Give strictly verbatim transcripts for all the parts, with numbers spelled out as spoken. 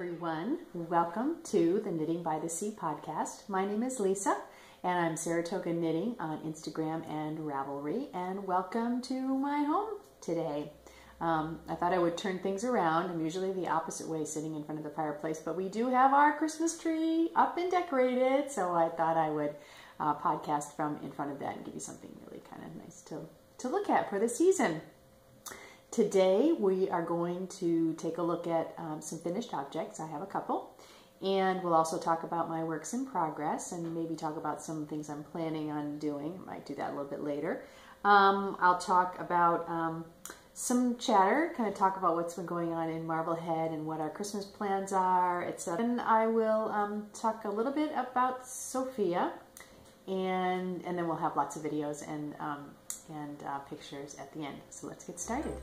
everyone. Welcome to the Knitting by the Sea podcast. My name is Lisa and I'm Saratoga Knitting on Instagram and Ravelry, and welcome to my home today. Um, I thought I would turn things around. I'm usually the opposite way, sitting in front of the fireplace, but we do have our Christmas tree up and decorated, so I thought I would uh, podcast from in front of that and give you something really kind of nice to, to look at for the season. Today we are going to take a look at um, some finished objects. I have a couple, and we'll also talk about my works in progress and maybe talk about some things I'm planning on doing. Might do that a little bit later. Um, I'll talk about um, some chatter, kind of talk about what's been going on in Marblehead and what our Christmas plans are, et cetera. And I will um, talk a little bit about Sophia, and and then we'll have lots of videos and um, and uh, pictures at the end. So let's get started.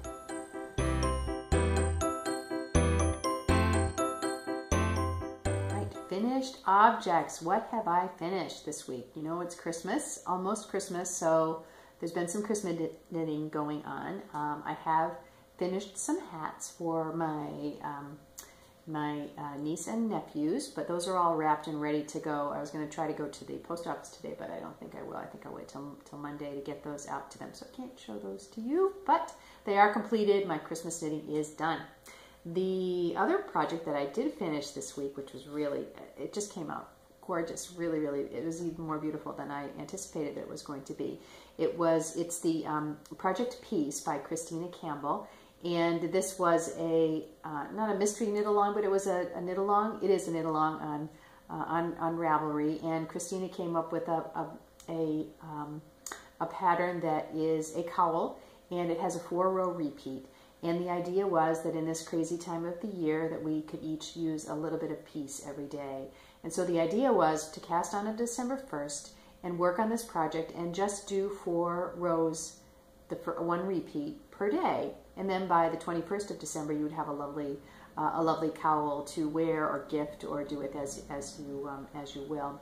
Right, finished objects. What have I finished this week? You know, it's Christmas, almost Christmas, so there's been some Christmas knitting going on. Um, I have finished some hats for my um, my uh, niece and nephews, but those are all wrapped and ready to go. I was going to try to go to the post office today, but I don't think I will. I think I'll wait till, till Monday to get those out to them, so I can't show those to you, but they are completed. My Christmas knitting is done. The other project that I did finish this week, which was really, it just came out gorgeous, really, really, it was even more beautiful than I anticipated it was going to be. It was, it's the um, Project Peace by Christina Campbell. And this was a, uh, not a mystery knit along, but it was a, a knit along. It is a knit along on, uh, on, on Ravelry. And Christina came up with a, a, a, um, a pattern that is a cowl, and it has a four row repeat. And the idea was that in this crazy time of the year that we could each use a little bit of peace every day. And so the idea was to cast on December first and work on this project and just do four rows, the one repeat per day. And then by the twenty-first of December, you would have a lovely, uh, a lovely cowl to wear or gift or do with as as you um, as you will.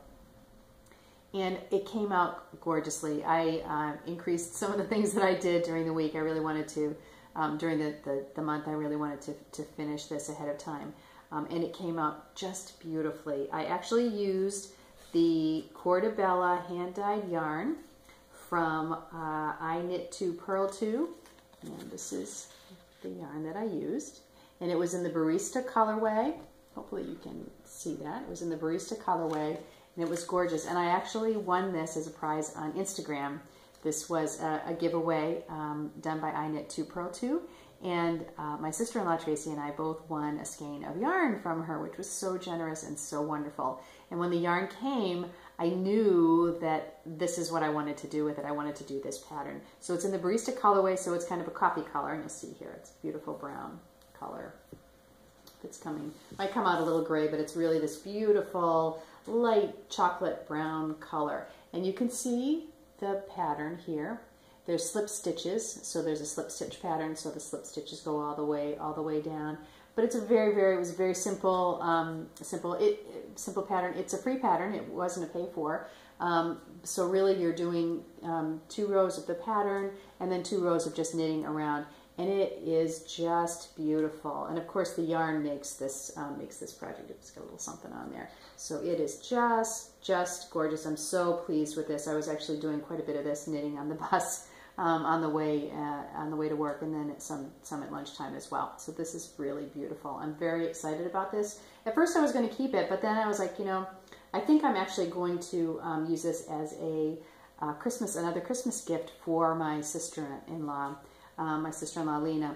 And it came out gorgeously. I uh, increased some of the things that I did during the week. I really wanted to, um, during the, the the month, I really wanted to to finish this ahead of time, um, and it came out just beautifully. I actually used the Cordabella hand-dyed yarn from uh, I Knit to Purl to. And this is the yarn that I used, and it was in the Barista colorway. Hopefully you can see that. It was in the Barista colorway, and it was gorgeous. And I actually won this as a prize on Instagram. This was a, a giveaway um, done by I Knit to Purl to, and uh, my sister-in-law Tracy and I both won a skein of yarn from her, which was so generous and so wonderful. And when the yarn came, I knew that this is what I wanted to do with it. I wanted to do this pattern. So it's in the Barista colorway, so it's kind of a coffee color, and you'll see here, it's a beautiful brown color. It's coming, might come out a little gray, but it's really this beautiful light chocolate brown color. And you can see the pattern here. There's slip stitches, so there's a slip stitch pattern, so the slip stitches go all the way, all the way down. But it's a very, very, it was a very simple, um, simple, it, simple pattern. It's a free pattern. It wasn't a pay for. Um, so really, you're doing um, two rows of the pattern and then two rows of just knitting around, and it is just beautiful. And of course, the yarn makes this um, makes this project. It's got a little something on there, so it is just just gorgeous. I'm so pleased with this. I was actually doing quite a bit of this knitting on the bus. Um, on the way uh, on the way to work, and then at some some at lunchtime as well. So this is really beautiful. I'm very excited about this. At first I was going to keep it, but then I was like, you know, I think I'm actually going to um, use this as a uh, Christmas, another Christmas gift for my sister-in-law, um, my sister-in-law Lena.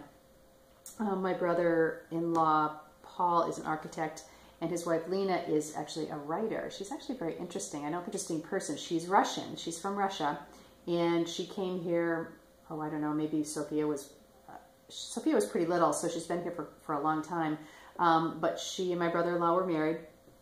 Um, my brother-in-law Paul is an architect, and his wife Lena is actually a writer. She's actually very interesting. I don't think interesting person. She's Russian. She's from Russia. And she came here, oh, I don't know, maybe Sophia was, uh, Sophia was pretty little, so she's been here for, for a long time. Um, but she and my brother-in-law were married,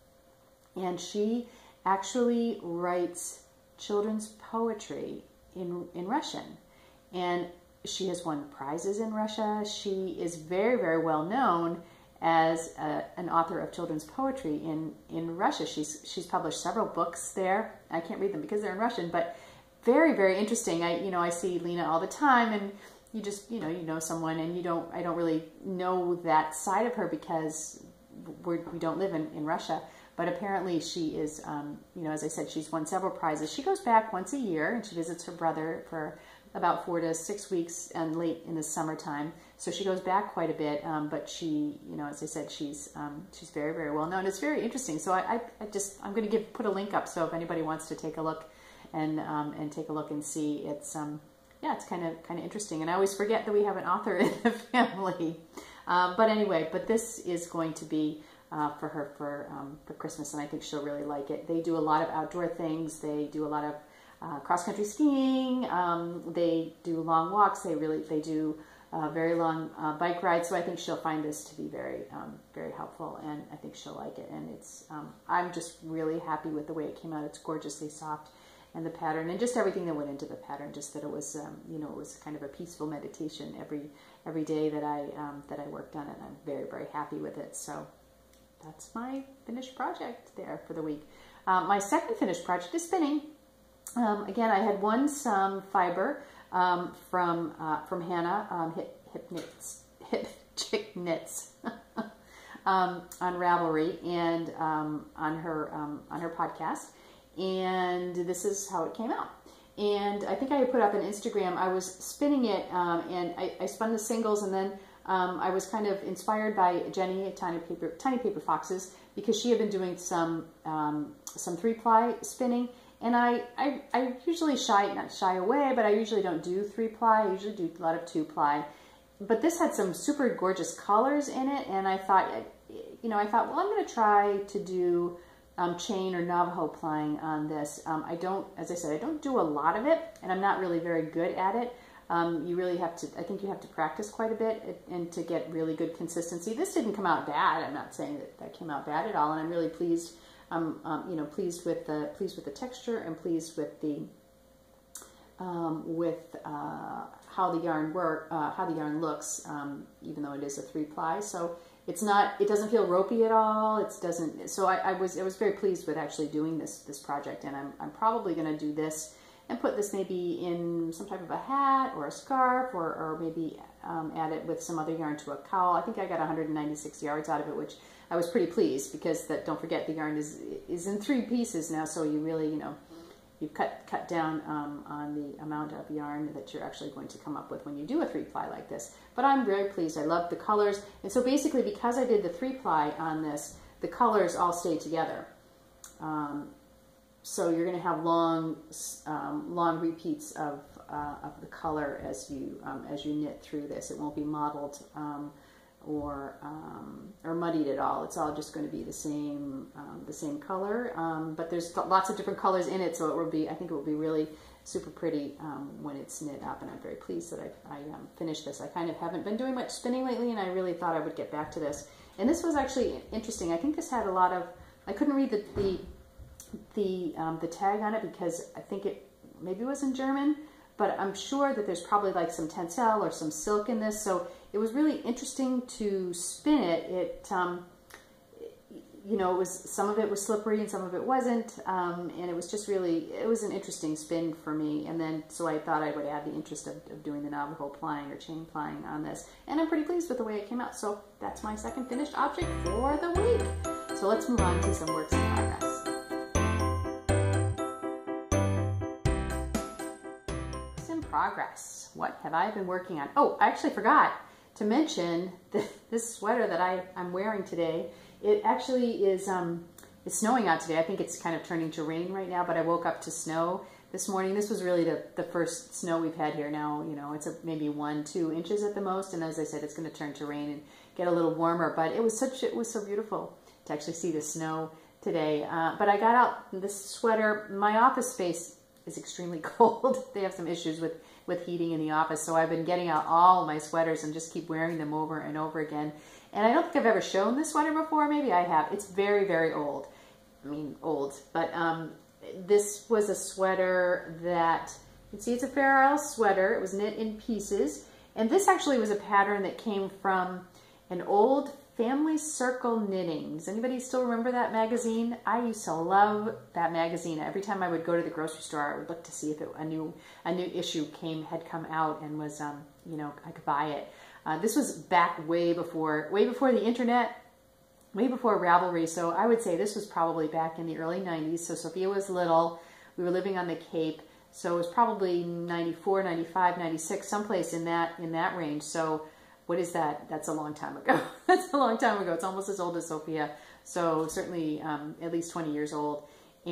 and she actually writes children's poetry in, in Russian. And she has won prizes in Russia. She is very, very well known as a, an author of children's poetry in, in Russia. She's, she's published several books there. I can't read them because they're in Russian, but very, very interesting. I, you know, I see Lena all the time, and you just, you know, you know someone, and you don't, I don't really know that side of her because we're, we don't live in, in Russia, but apparently she is, um, you know, as I said, she's won several prizes. She goes back once a year and she visits her brother for about four to six weeks and late in the summertime. So she goes back quite a bit, um, but she, you know, as I said, she's um, she's very, very well known. It's very interesting. So I, I, I just, I'm going to give put a link up so if anybody wants to take a look and um, and take a look and see, it's um, yeah, it's kind of kind of interesting. And I always forget that we have an author in the family. Um, but anyway, but this is going to be uh, for her for um, for Christmas, and I think she'll really like it. They do a lot of outdoor things. They do a lot of uh, cross-country skiing. Um, they do long walks. They really they do uh, very long uh, bike rides. So I think she'll find this to be very um, very helpful, and I think she'll like it. And it's um, I'm just really happy with the way it came out. It's gorgeously soft. And the pattern, and just everything that went into the pattern, just that it was, um, you know, it was kind of a peaceful meditation every every day that I um, that I worked on it. And I'm very, very happy with it. So that's my finished project there for the week. Um, my second finished project is spinning. Um, again, I had won some fiber um, from uh, from Hannah, um, Hip Hip Knits, Hip Chick Knits, um, on Ravelry and um, on her um, on her podcast. And this is how it came out. And I think I had put up on Instagram, I was spinning it, um, and I, I spun the singles, and then um, I was kind of inspired by Jenny at Tiny Paper, Tiny Paper Foxes, because she had been doing some um, some three-ply spinning. And I, I, I usually shy, not shy away, but I usually don't do three-ply. I usually do a lot of two-ply. But this had some super gorgeous colors in it, and I thought, you know, I thought, well, I'm going to try to do Um, chain or Navajo plying on this. Um, I don't, as I said, I don't do a lot of it, and I'm not really very good at it. Um, you really have to, I think you have to practice quite a bit and to get really good consistency. This didn't come out bad. I'm not saying that that came out bad at all, and I'm really pleased. I'm, um, you know, pleased with the pleased with the texture and pleased with the um, with uh, how the yarn work, uh, how the yarn looks, um, even though it is a three ply. So. It's not, it doesn't feel ropey at all. It doesn't, so I, I was I was very pleased with actually doing this this project, and I'm, I'm probably going to do this and put this maybe in some type of a hat or a scarf, or, or maybe um, add it with some other yarn to a cowl. I think I got one hundred ninety-six yards out of it, which I was pretty pleased, because that, don't forget, the yarn is is in three pieces now, so you really, you know, you've cut, cut down um, on the amount of yarn that you're actually going to come up with when you do a three-ply like this. But I'm very pleased. I love the colors. And so basically, because I did the three-ply on this, the colors all stay together. Um, so you're going to have long um, long repeats of, uh, of the color as you, um, as you knit through this. It won't be mottled um, or um, or muddied at all. It's all just going to be the same um, the same color, um, but there's lots of different colors in it, so it will be, I think it will be really super pretty um, when it's knit up, and I'm very pleased that I, I um, finished this. I kind of haven't been doing much spinning lately, and I really thought I would get back to this. And this was actually interesting. I think this had a lot of, I couldn't read the the the, um, the tag on it, because I think it maybe was in German, but I'm sure that there's probably like some tencel or some silk in this, so it was really interesting to spin it. It, um, you know, it was, some of it was slippery and some of it wasn't, um, and it was just really, it was an interesting spin for me. And then, so I thought I would add the interest of, of doing the Navajo plying or chain plying on this, and I'm pretty pleased with the way it came out. So that's my second finished object for the week. So let's move on to some works in progress. Progress. What have I been working on? Oh, I actually forgot to mention the, this sweater that I, I'm wearing today. It actually is, um, it's snowing out today. I think it's kind of turning to rain right now, but I woke up to snow this morning. This was really the, the first snow we've had here now. You know, it's a, maybe one, two inches at the most. And as I said, it's going to turn to rain and get a little warmer, but it was such, it was so beautiful to actually see the snow today. Uh, but I got out this sweater. My office space is extremely cold. They have some issues with, with heating in the office. So I've been getting out all my sweaters and just keep wearing them over and over again. And I don't think I've ever shown this sweater before. Maybe I have. It's very, very old. I mean, old. But um, this was a sweater that, you can see it's a Fair Isle sweater. It was knit in pieces. And this actually was a pattern that came from an old Family Circle Knitting. Does anybody still remember that magazine? I used to love that magazine. Every time I would go to the grocery store, I would look to see if it, a new a new issue came had come out and was, um, you know, I could buy it. Uh, this was back way before, way before the internet, way before Ravelry. So I would say this was probably back in the early nineties. So Sophia was little. We were living on the Cape. So it was probably ninety-four, ninety-five, ninety-six, someplace in that in that range. So what is that? That's a long time ago. That's a long time ago. It's almost as old as Sophia. So certainly um, at least twenty years old.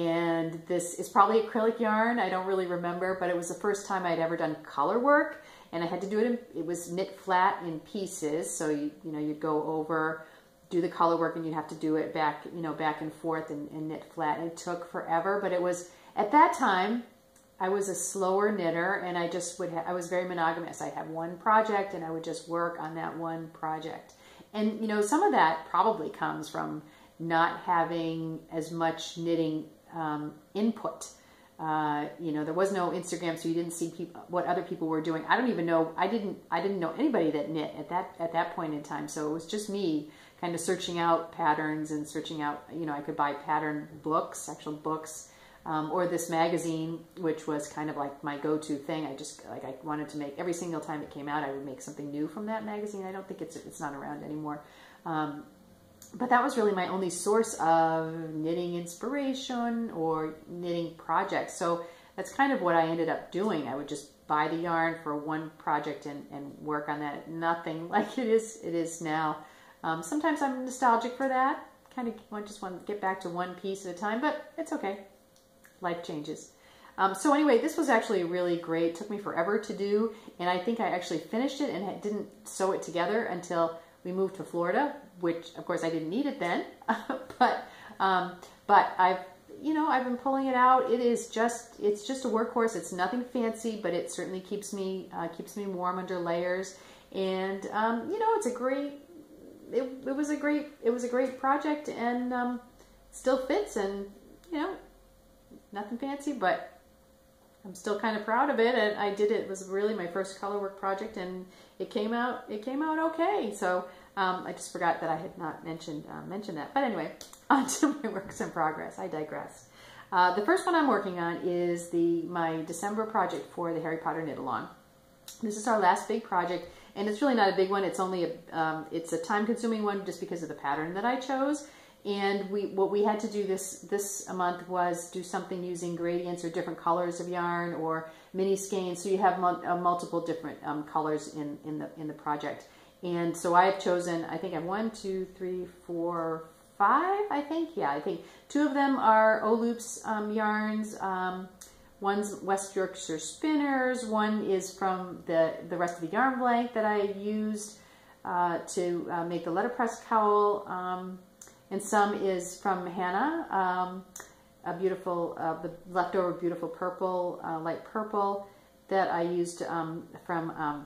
And this is probably acrylic yarn. I don't really remember, but it was the first time I'd ever done color work. And I had to do it in, it was knit flat in pieces. So you, you know, you'd go over, do the color work, and you'd have to do it back, you know, back and forth and, and knit flat. And it took forever, but it was, at that time, I was a slower knitter, and I just would, ha I was very monogamous. I had one project, and I would just work on that one project. And, you know, some of that probably comes from not having as much knitting um, input. Uh, you know, there was no Instagram, so you didn't see people, what other people were doing. I don't even know, I didn't, I didn't know anybody that knit at that, at that point in time. So it was just me kind of searching out patterns and searching out, you know, I could buy pattern books, actual books, um, or this magazine, which was kind of like my go-to thing. I just, like, I wanted to make, every single time it came out, I would make something new from that magazine. I don't think it's, it's not around anymore. Um, But that was really my only source of knitting inspiration or knitting projects. So that's kind of what I ended up doing. I would just buy the yarn for one project and, and work on that. Nothing like it is it is now. Um, sometimes I'm nostalgic for that. Kind of I just want to get back to one piece at a time, but it's okay. Life changes. Um, so anyway, this was actually really great. It took me forever to do, and I think I actually finished it and didn't sew it together until we moved to Florida, which of course I didn't need it then, but um, but I've you know I've been pulling it out. It is just it's just a workhorse. It's nothing fancy, but it certainly keeps me uh, keeps me warm under layers. And um, you know it's a great it, it was a great it was a great project, and um, still fits, and you know nothing fancy, but I'm still kind of proud of it. And I did it. It was really my first color work project, and it came out it came out okay. So um, I just forgot that I had not mentioned uh, mentioned that. But anyway, on to my works in progress. I digress. Uh, the first one I'm working on is the my December project for the Harry Potter knit along. This is our last big project, and it's really not a big one. It's only a um, it's a time consuming one just because of the pattern that I chose. And we, what we had to do this this month was do something using gradients or different colors of yarn or mini skeins, so you have mul uh, multiple different um, colors in in the in the project. And so I have chosen, I think I have one, two, three, four, five. I think yeah, I think two of them are O-Loops um, yarns. Um, one's West Yorkshire Spinners. One is from the the rest of the yarn blank that I used uh, to uh, make the letterpress cowl. Um, And some is from Hannah, um, a beautiful, uh, the leftover beautiful purple, uh, light purple that I used um, from um,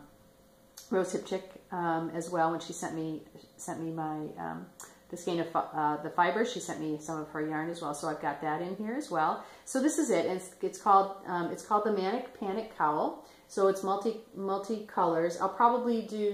Rose Hip Chick um, as well. When she sent me sent me my um, the skein of uh, the fibers, she sent me some of her yarn as well. So I've got that in here as well. So this is it. It's, it's called um, it's called the Manic Panic Cowl. So it's multi multi colors. I'll probably do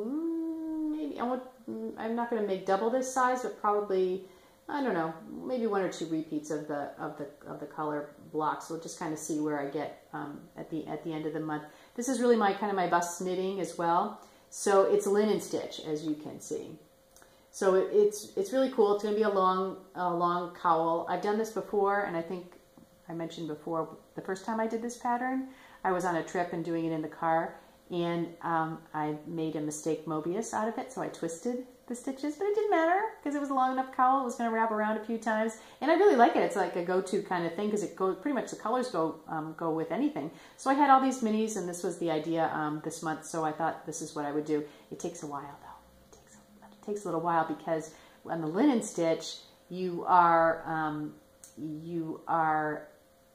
maybe I won't. I'm not going to make double this size, but probably, I don't know, maybe one or two repeats of the of the of the color blocks. We'll just kind of see where I get um, at the at the end of the month. This is really my kind of my bust knitting as well. So it's linen stitch, as you can see. So it, it's it's really cool. It's going to be a long a long cowl. I've done this before, and I think I mentioned before the first time I did this pattern, I was on a trip and doing it in the car. And um, I made a mistake Mobius out of it, so I twisted the stitches, but it didn't matter because it was a long enough cowl. It was going to wrap around a few times, and I really like it. It's like a go-to kind of thing because it goes pretty much the colors go um, go with anything. So I had all these minis, and this was the idea um, this month. So I thought this is what I would do. It takes a while though. It takes a, it takes a little while because on the linen stitch, you are um, you are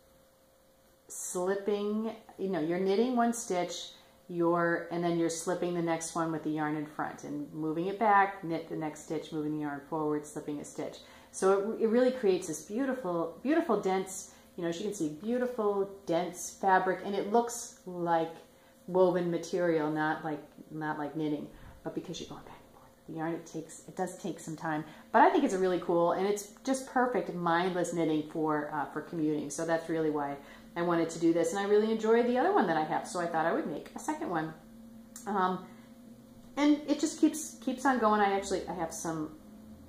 slipping. You know, you're knitting one stitch. You're, and then you're slipping the next one with the yarn in front and moving it back, knit the next stitch, moving the yarn forward, slipping a stitch. So it, it really creates this beautiful, beautiful dense, you know, as you can see, beautiful dense fabric, and it looks like woven material, not like, not like knitting, but because you're going back and forth with the yarn, it takes, it does take some time, but I think it's a really cool, and it's just perfect mindless knitting for, uh, for commuting. So that's really why I wanted to do this, and I really enjoy the other one that I have, so I thought I would make a second one. Um, and it just keeps keeps on going. I actually I have some I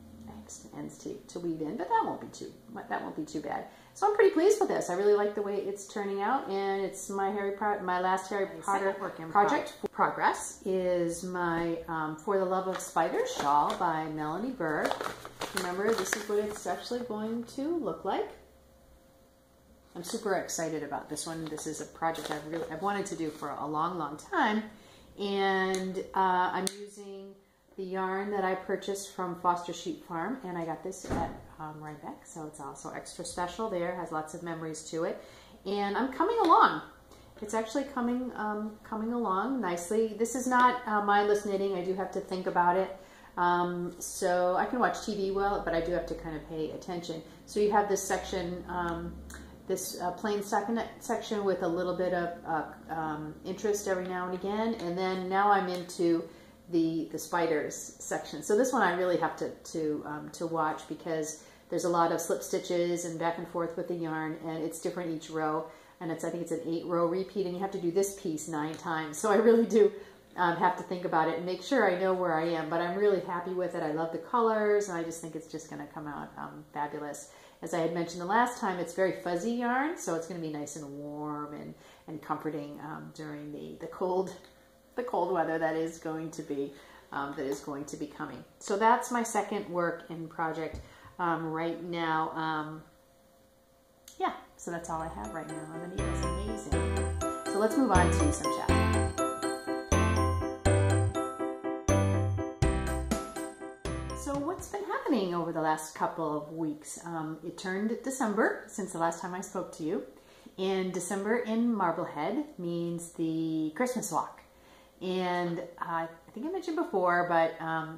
ends to, to weave in, but that won't be too that won't be too bad. So I'm pretty pleased with this. I really like the way it's turning out, and it's my Harry Potter, my last Harry Potter work in project. Pro progress is my um, For the Love of Spiders shawl by Melanie Berg. Remember, this is what it's actually going to look like. I'm super excited about this one. This is a project I've really I've wanted to do for a long, long time, and uh, I'm using the yarn that I purchased from Foster Sheep Farm, and I got this at um, Rhinebeck, so it's also extra special there. Has lots of memories to it, and I'm coming along. It's actually coming um, coming along nicely. This is not uh, mindless knitting. I do have to think about it. Um, so I can watch T V well, but I do have to kind of pay attention. So you have this section, um, this uh, plain second section with a little bit of uh, um, interest every now and again, and then now I'm into the the spiders section. So this one I really have to to um, to watch, because there's a lot of slip stitches and back and forth with the yarn, and it's different each row, and it's I think it's an eight row repeat, and you have to do this piece nine times. So I really do um, have to think about it and make sure I know where I am. But I'm really happy with it. I love the colors, and I just think it's just going to come out um, fabulous. As I had mentioned the last time, it's very fuzzy yarn, so it's going to be nice and warm and and comforting um, during the the cold. the cold weather that is going to be um, that is going to be coming. So that's my second work in project um, right now. Um, yeah, so that's all I have right now. Emily, that's amazing. So let's move on to some chat. So what's been happening over the last couple of weeks? Um, it turned December since the last time I spoke to you, and December in Marblehead means the Christmas walk. And uh, I think I mentioned before, but um,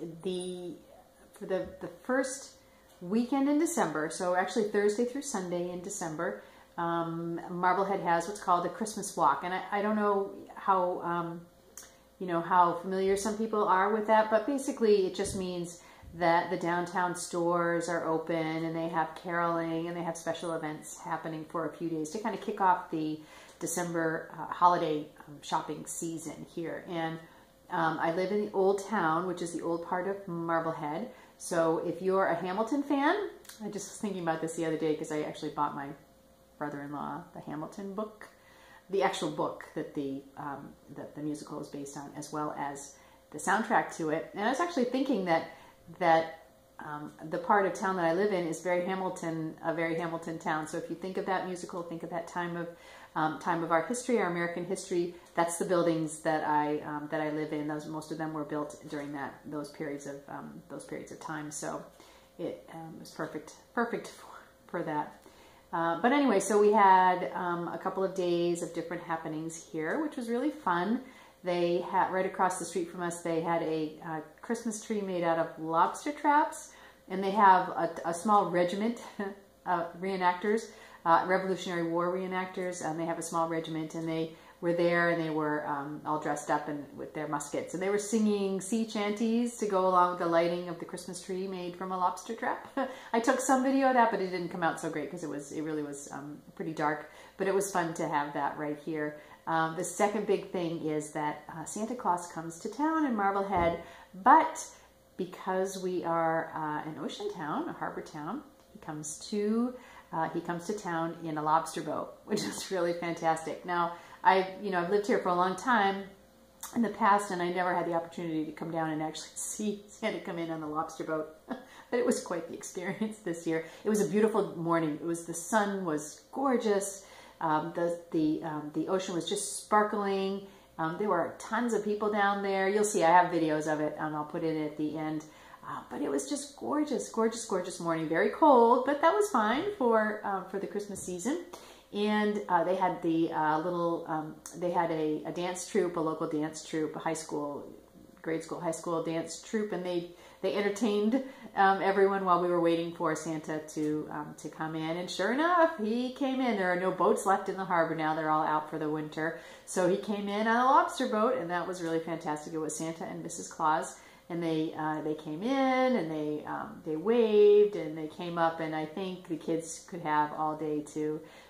the for the, the first weekend in December, so actually Thursday through Sunday in December, um, Marblehead has what's called a Christmas walk. And I, I don't know how, um, you know, how familiar some people are with that, but basically it just means that the downtown stores are open, and they have caroling, and they have special events happening for a few days to kind of kick off the December uh, holiday um, shopping season here. And um, I live in the Old Town, which is the old part of Marblehead. So if you're a Hamilton fan, I just was thinking about this the other day because I actually bought my brother-in-law the Hamilton book, the actual book that the, um, that the musical is based on, as well as the soundtrack to it. And I was actually thinking that that Um, the part of town that I live in is very Hamilton, a very Hamilton town. So if you think of that musical, think of that time of um, time of our history, our American history. That's the buildings that I um, that I live in. Those most of them were built during that those periods of um, those periods of time. So it um, was perfect perfect for, for that. Uh, but anyway, so we had um, a couple of days of different happenings here, which was really fun. They had, right across the street from us, they had a, a Christmas tree made out of lobster traps, and they have a, a small regiment, uh, reenactors, uh, Revolutionary War reenactors, and they have a small regiment, and they were there, and they were um, all dressed up and with their muskets, and they were singing sea chanties to go along with the lighting of the Christmas tree made from a lobster trap. I took some video of that, but it didn't come out so great because it was, it really was um, pretty dark, but it was fun to have that right here. Um, the second big thing is that uh, Santa Claus comes to town in Marblehead, but because we are uh, an ocean town, a harbor town, he comes to uh, he comes to town in a lobster boat, which is really fantastic. Now, I you know I've lived here for a long time in the past, and I never had the opportunity to come down and actually see Santa come in on the lobster boat. But it was quite the experience this year. It was a beautiful morning. It was the sun was gorgeous. Um, the the um, the ocean was just sparkling. Um, there were tons of people down there. You'll see I have videos of it, and I'll put it at the end. Uh, but it was just gorgeous, gorgeous, gorgeous morning. Very cold, but that was fine for uh, for the Christmas season. And uh, they had the uh, little um, they had a, a dance troupe, a local dance troupe, a high school, grade school, high school dance troupe, and they they entertained um, everyone while we were waiting for Santa to um, to come in. And sure enough, he came in. There are no boats left in the harbor now; they're all out for the winter. So he came in on a lobster boat, and that was really fantastic. It was Santa and Missus Claus, and they uh, they came in and they um, they waved and they came up, and I think the kids could have all day to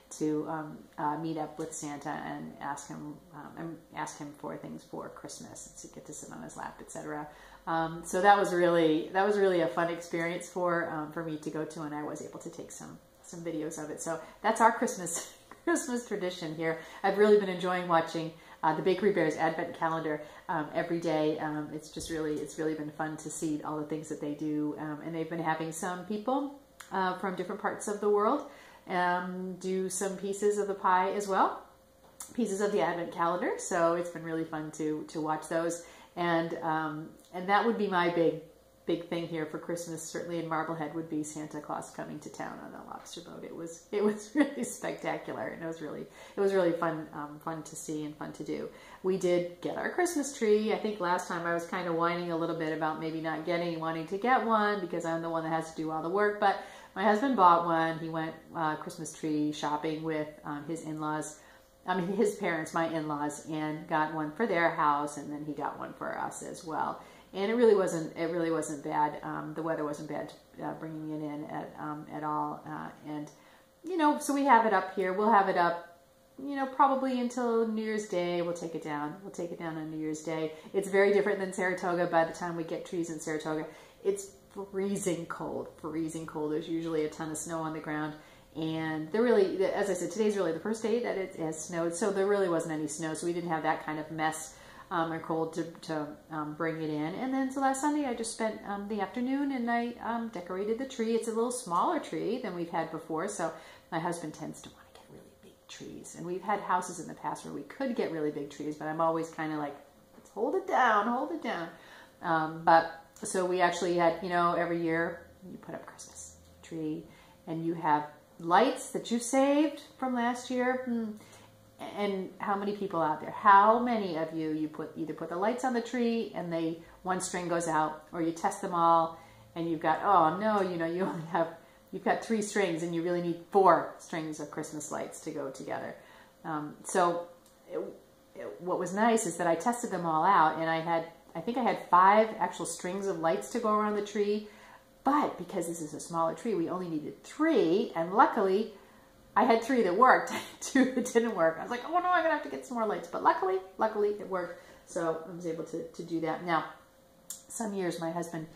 to um, uh, meet up with Santa and ask him um, and ask him for things for Christmas, and to get to sit on his lap, et cetera. Um, so that was really that was really a fun experience for um, for me to go to, and I was able to take some some videos of it. So that's our Christmas Christmas tradition here. I've really been enjoying watching uh, the Bakery Bears Advent calendar um, every day. Um, it's just really it's really been fun to see all the things that they do, um, and they've been having some people uh, from different parts of the world um, do some pieces of the pie as well, pieces of the Advent calendar. So it's been really fun to to watch those, and um, and that would be my big big thing here for Christmas, certainly in Marblehead, would be Santa Claus coming to town on a lobster boat. It was it was really spectacular, and it was really it was really fun um, fun to see and fun to do. We did get our Christmas tree. I think last time I was kind of whining a little bit about maybe not getting wanting to get one because I'm the one that has to do all the work, but my husband bought one. He went uh, Christmas tree shopping with um, his in-laws. I mean, his parents, my in-laws, and got one for their house, and then he got one for us as well. And it really wasn't. It really wasn't bad. Um, the weather wasn't bad uh, bringing it in at um, at all. Uh, and you know, so we have it up here. We'll have it up, you know, probably until New Year's Day. We'll take it down. We'll take it down on New Year's Day. It's very different than Saratoga. By the time we get trees in Saratoga, it's freezing cold. Freezing cold. There's usually a ton of snow on the ground. And there really, as I said, today's really the first day that it has snowed, so there really wasn't any snow, so we didn't have that kind of mess um, or cold to, to um, bring it in. And then so last Sunday I just spent um, the afternoon and I um, decorated the tree. It's a little smaller tree than we've had before, so my husband tends to want to get really big trees. And we've had houses in the past where we could get really big trees, but I'm always kind of like, let's hold it down, hold it down. Um, but so we actually had, you know, every year you put up a Christmas tree and you have lights that you saved from last year. Hmm. And how many people out there, how many of you, you put either put the lights on the tree and they one string goes out, or you test them all and you've got, oh no, you know, you only have, you've got three strings and you really need four strings of Christmas lights to go together. Um, so it, it, what was nice is that I tested them all out, and I had, I think I had five actual strings of lights to go around the tree. But because this is a smaller tree, we only needed three, and luckily I had three that worked, two that didn't work. I was like, oh no, I'm gonna have to get some more lights. But luckily, luckily it worked. So I was able to, to do that. Now, some years my husband,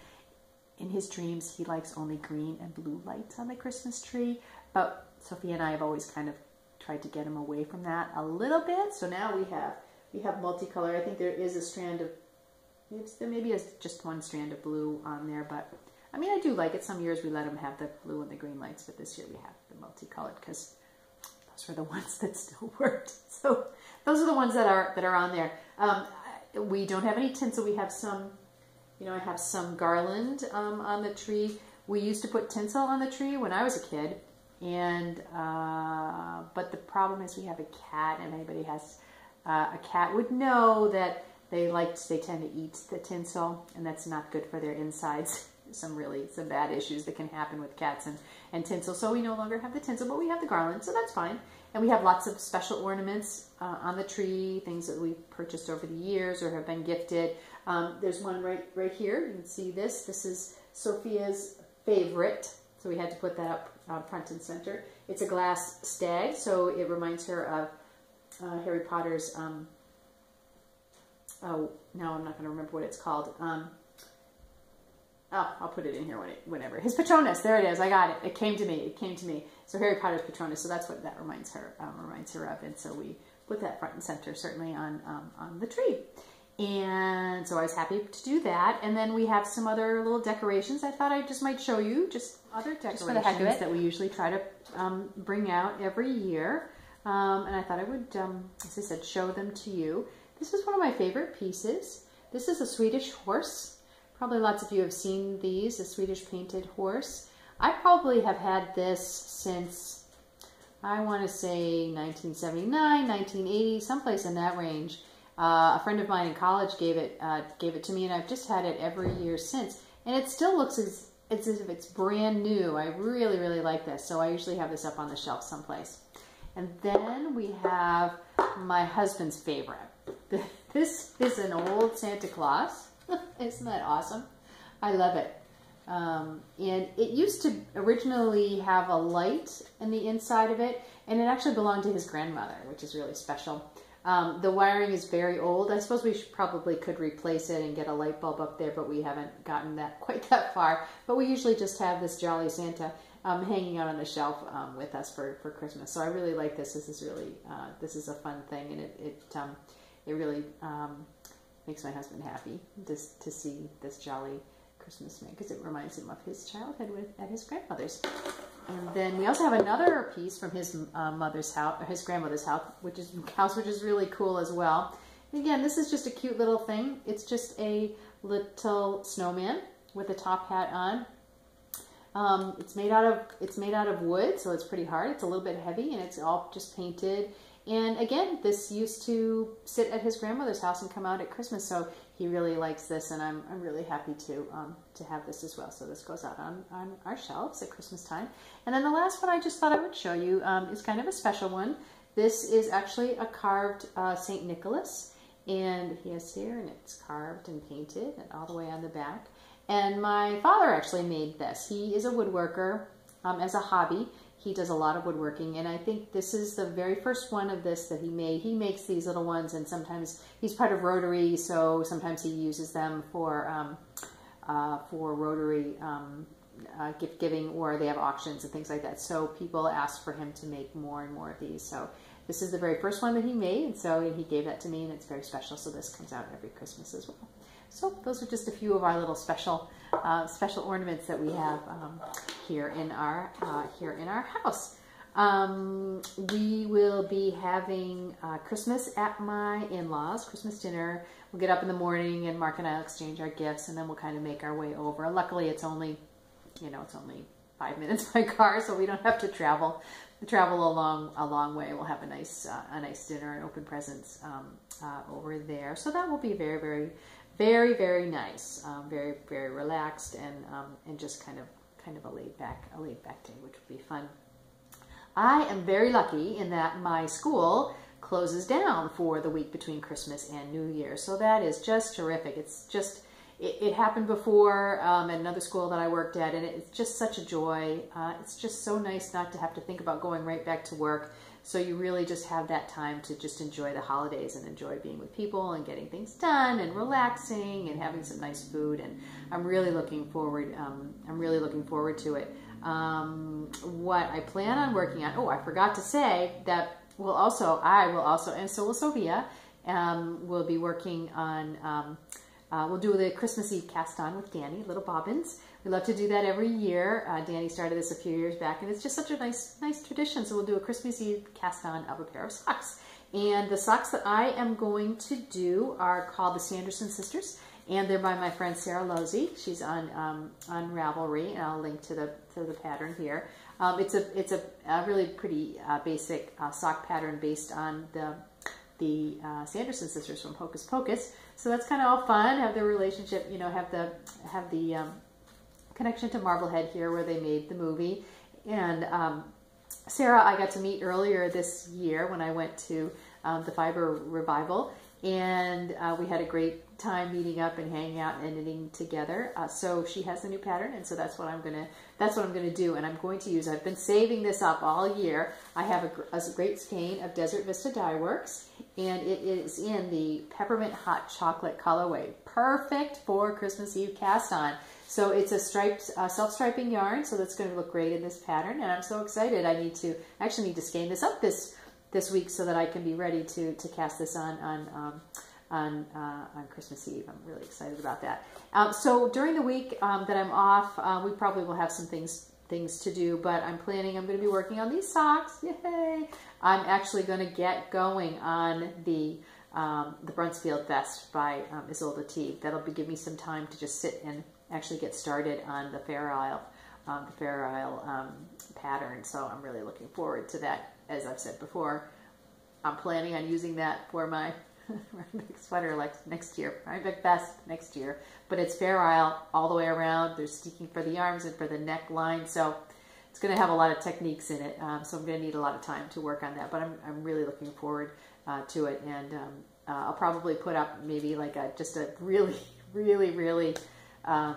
in his dreams, he likes only green and blue lights on the Christmas tree. But Sophia and I have always kind of tried to get him away from that a little bit. So now we have, we have multicolor. I think there is a strand of, there maybe is just one strand of blue on there, but I mean, I do like it. Some years we let them have the blue and the green lights, but this year we have the multicolored because those were the ones that still worked. So those are the ones that are that are on there. Um, we don't have any tinsel. We have some, you know, I have some garland um, on the tree. We used to put tinsel on the tree when I was a kid, and uh, but the problem is we have a cat, and anybody has uh, a cat would know that they like they tend to eat the tinsel, and that's not good for their insides. Some really, some bad issues that can happen with cats and, and tinsel. So we no longer have the tinsel, but we have the garland, so that's fine. And we have lots of special ornaments uh, on the tree, things that we've purchased over the years or have been gifted. Um, there's one right, right here. You can see this. This is Sophia's favorite, so we had to put that up uh, front and center. It's a glass stag, so it reminds her of uh, Harry Potter's, um, oh, now I'm not going to remember what it's called. Um, Oh, I'll put it in here when it, whenever. His Patronus, there it is. I got it. It came to me. It came to me. So Harry Potter's Patronus. So that's what that reminds her um, reminds her of. And so we put that front and center, certainly on um, on the tree. And so I was happy to do that. And then we have some other little decorations. I thought I just might show you just other decorations just for the heck of it that we usually try to um, bring out every year. Um, and I thought I would, um, as I said, show them to you. This is one of my favorite pieces. This is a Swedish horse. Probably lots of you have seen these, a Swedish painted horse. I probably have had this since, I want to say nineteen seventy-nine, nineteen eighty, someplace in that range. Uh, a friend of mine in college gave it uh, gave it to me, and I've just had it every year since. And it still looks as, it's as if it's brand new. I really, really like this. So I usually have this up on the shelf someplace. And then we have my husband's favorite. This is an old Santa Claus. Isn't that awesome? I love it. Um, and it used to originally have a light in the inside of it, and it actually belonged to his grandmother, which is really special. Um, the wiring is very old. I suppose we should, probably could replace it and get a light bulb up there, but we haven't gotten that quite that far. But we usually just have this Jolly Santa um, hanging out on the shelf um, with us for, for Christmas. So I really like this. This is really, uh, this is a fun thing, and it, it, um, it really um, makes my husband happy just to see this Jolly Christmas man, because it reminds him of his childhood with at his grandmother's. And then we also have another piece from his uh, mother's house, or his grandmother's house, which is house, which is really cool as well. And again, this is just a cute little thing. It's just a little snowman with a top hat on. Um, it's made out of it's made out of wood, so it's pretty hard. It's a little bit heavy, and it's all just painted. And again, this used to sit at his grandmother's house and come out at Christmas, so he really likes this, and I'm, I'm really happy to um, to have this as well. So this goes out on, on our shelves at Christmas time. And then the last one I just thought I would show you um, is kind of a special one. This is actually a carved uh, Saint Nicholas, and he has here, and it's carved and painted and all the way on the back. And my father actually made this. He is a woodworker um, as a hobby. He does a lot of woodworking, and I think this is the very first one of this that he made. He makes these little ones, and sometimes he's part of Rotary, so sometimes he uses them for um, uh, for Rotary um, uh, gift giving, or they have auctions and things like that. So people ask for him to make more and more of these. So this is the very first one that he made, and so he gave that to me, and it's very special. So this comes out every Christmas as well. So those are just a few of our little special uh, special ornaments that we have um, here in our uh, here in our house. Um, we will be having uh, Christmas at my in-laws, Christmas dinner. We'll get up in the morning, and Mark and I will exchange our gifts, and then we'll kind of make our way over. Luckily, it's only, you know, it's only five minutes by car, so we don't have to travel travel a long a long way. We'll have a nice uh, a nice dinner and open presents um, uh, over there. So that will be very very. Very, very nice, um, very, very relaxed, and um, and just kind of kind of a laid back a laid back day, which will be fun. I am very lucky in that my school closes down for the week between Christmas and New Year, so that is just terrific. It's just it, it happened before um, at another school that I worked at, and it's just such a joy. Uh, it's just so nice not to have to think about going right back to work. So you really just have that time to just enjoy the holidays and enjoy being with people and getting things done and relaxing and having some nice food. And I'm really looking forward. Um, I'm really looking forward to it. Um, what I plan on working on. Oh, I forgot to say that we'll also. I will also, and so will Sophia. Um, we'll be working on. Um, uh, we'll do the Christmas Eve cast on with Danny, Little Bobbins. We love to do that every year. Uh, Danny started this a few years back, and it's just such a nice, nice tradition. So we'll do a Christmas Eve cast on of a pair of socks. And the socks that I am going to do are called the Sanderson Sisters, and they're by my friend Sarah Losey. She's on um, on Ravelry, and I'll link to the to the pattern here. Um, it's a it's a, a really pretty uh, basic uh, sock pattern based on the the uh, Sanderson sisters from Hocus Pocus. So that's kind of all fun. Have the relationship, you know, have the have the um, connection to Marblehead here, where they made the movie. And um, Sarah, I got to meet earlier this year when I went to um, the Fiber Revival, and uh, we had a great time meeting up and hanging out and knitting together. Uh, so she has the new pattern, and so that's what I'm gonna that's what I'm gonna do. And I'm going to use. I've been saving this up all year. I have a, a great skein of Desert Vista Dye Works, and it is in the Peppermint Hot Chocolate colorway, perfect for Christmas Eve cast on. So it's a striped, uh, self-striping yarn, so that's going to look great in this pattern, and I'm so excited. I need to I actually need to skein this up this this week so that I can be ready to to cast this on on um, on uh, on Christmas Eve. I'm really excited about that. Um, so during the week um, that I'm off, uh, we probably will have some things things to do, but I'm planning. I'm going to be working on these socks. Yay! I'm actually going to get going on the um, the Brunsfield vest by um, Isolde Teague. That'll be give me some time to just sit and actually get started on the Fair Isle, um, the Fair Isle um, pattern. So I'm really looking forward to that. As I've said before, I'm planning on using that for my big sweater like next year, my big vest next year. But it's Fair Isle all the way around. There's sticking for the arms and for the neckline, so it's going to have a lot of techniques in it. Um, so I'm going to need a lot of time to work on that. But I'm I'm really looking forward uh, to it, and um, uh, I'll probably put up maybe like a just a really really really Um,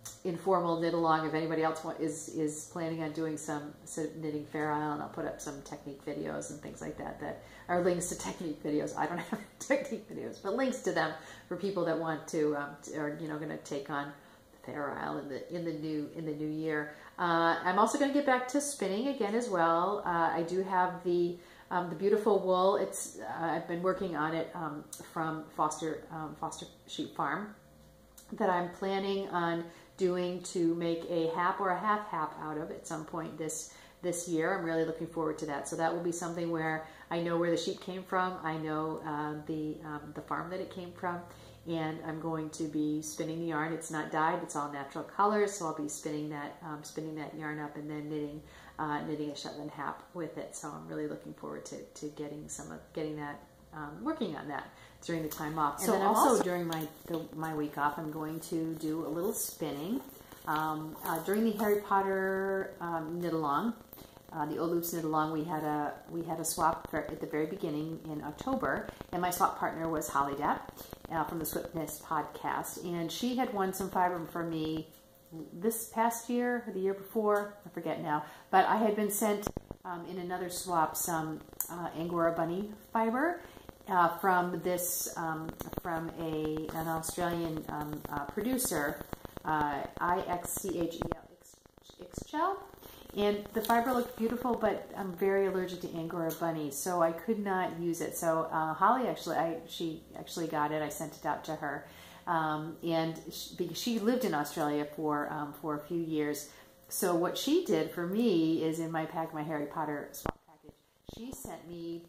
informal knit along. If anybody else want, is is planning on doing some, some knitting Fair Isle, I'll put up some technique videos and things like that that are links to technique videos. I don't have technique videos, but links to them for people that want to, um, to are you know going to take on Fair Isle in the in the new in the new year. Uh, I'm also going to get back to spinning again as well. Uh, I do have the um, the beautiful wool. It's uh, I've been working on it um, from Foster um, Foster Sheep Farm that I'm planning on doing to make a hap or a half hap out of at some point this this year. I'm really looking forward to that. So that will be something where I know where the sheep came from. I know uh, the um, the farm that it came from, and I'm going to be spinning the yarn. It's not dyed; it's all natural colors. So I'll be spinning that um, spinning that yarn up and then knitting uh, knitting a Shetland hap with it. So I'm really looking forward to to getting some of getting that um, working on that during the time off. And so then also, also during my the, my week off, I'm going to do a little spinning. Um, uh, during the Harry Potter um, knit along, uh, the Old Loops knit along, we had a we had a swap at the very beginning in October, and my swap partner was Holly Depp uh, from the Swiftness podcast, and she had won some fiber for me this past year or the year before, I forget now, but I had been sent um, in another swap some uh, Angora bunny fiber. Uh, from this, um, from a an Australian um, uh, producer, uh, I X C H E L Ixchel, and the fiber looked beautiful, but I'm very allergic to Angora bunnies, so I could not use it. So uh, Holly actually, I she actually got it. I sent it out to her, um, and she, because she lived in Australia for um, for a few years. So what she did for me is in my pack, my Harry Potter swap package, she sent me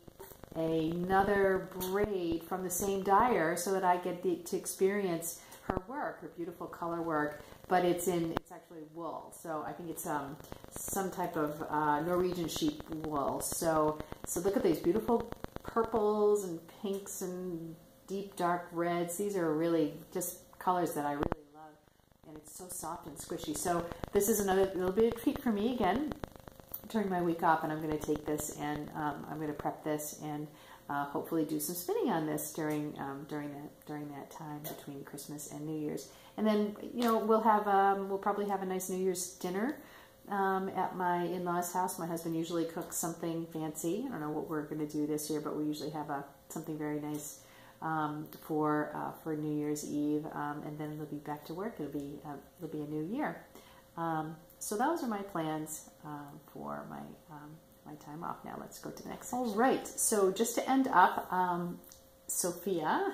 another braid from the same dyer so that I get the, to experience her work, her beautiful color work, but it's in, it's actually wool. So I think it's um, some type of uh, Norwegian sheep wool. So, so look at these beautiful purples and pinks and deep dark reds. These are really just colors that I really love, and it's so soft and squishy. So this is another little bit of treat for me again during my week off, and I'm going to take this and um, I'm going to prep this and uh, hopefully do some spinning on this during um, during that during that time between Christmas and New Year's. And then you know we'll have um, we'll probably have a nice New Year's dinner um, at my in-laws' house. My husband usually cooks something fancy. I don't know what we're going to do this year, but we usually have a something very nice um, for uh, for New Year's Eve, um, and then it'll be back to work. It'll be uh, it'll be a new year. Um, So those are my plans um, for my um, my time off. Now let's go to the next section. All right, so just to end up, um, Sophia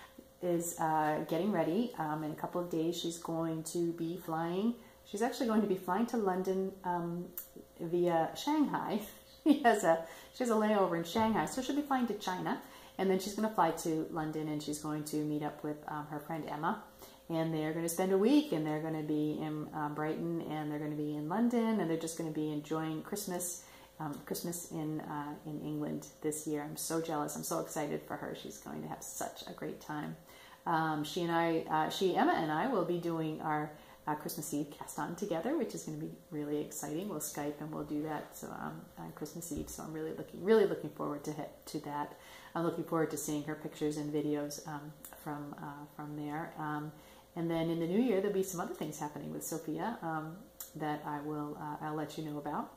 is uh, getting ready. Um, in a couple of days, she's going to be flying. She's actually going to be flying to London um, via Shanghai. she has a she has a layover in Shanghai, so she'll be flying to China, and then she's going to fly to London, and she's going to meet up with um, her friend Emma. And they're going to spend a week, and they're going to be in um, Brighton, and they're going to be in London, and they're just going to be enjoying Christmas, um, Christmas in uh, in England this year. I'm so jealous. I'm so excited for her. She's going to have such a great time. Um, she and I, uh, she, Emma, and I will be doing our uh, Christmas Eve cast on together, which is going to be really exciting. We'll Skype and we'll do that so um, on Christmas Eve. So I'm really looking, really looking forward to hit, to that. I'm looking forward to seeing her pictures and videos um, from uh, from there. Um, And then in the new year, there'll be some other things happening with Sophia um, that I will, uh, I'll let you know about.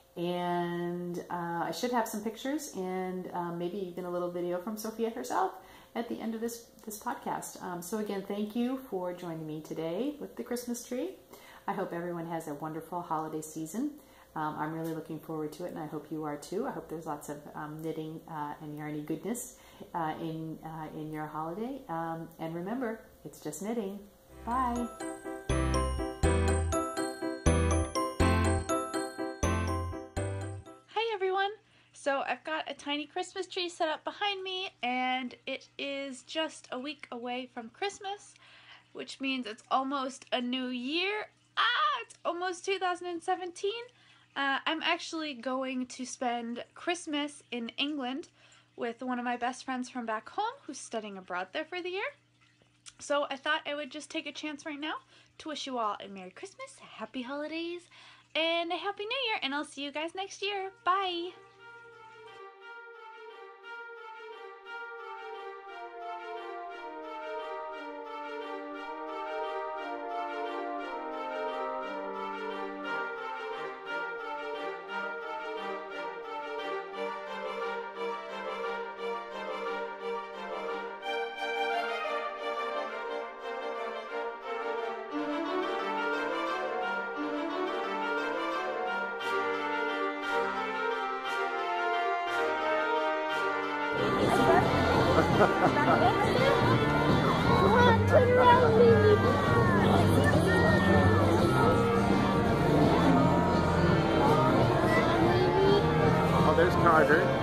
And uh, I should have some pictures and um, maybe even a little video from Sophia herself at the end of this, this podcast. Um, so again, thank you for joining me today with the Christmas tree. I hope everyone has a wonderful holiday season. Um, I'm really looking forward to it, and I hope you are too. I hope there's lots of um, knitting uh, and yarny goodness uh, in, uh, in your holiday. Um, and remember, it's just knitting. Bye. Hi everyone. So I've got a tiny Christmas tree set up behind me, and it is just a week away from Christmas, which means it's almost a new year. Ah, it's almost two thousand seventeen. Uh, I'm actually going to spend Christmas in England with one of my best friends from back home who's studying abroad there for the year. So I thought I would just take a chance right now to wish you all a Merry Christmas, Happy Holidays, and a Happy New Year, and I'll see you guys next year. Bye! Come on, turn around, baby. Oh, there's Carter.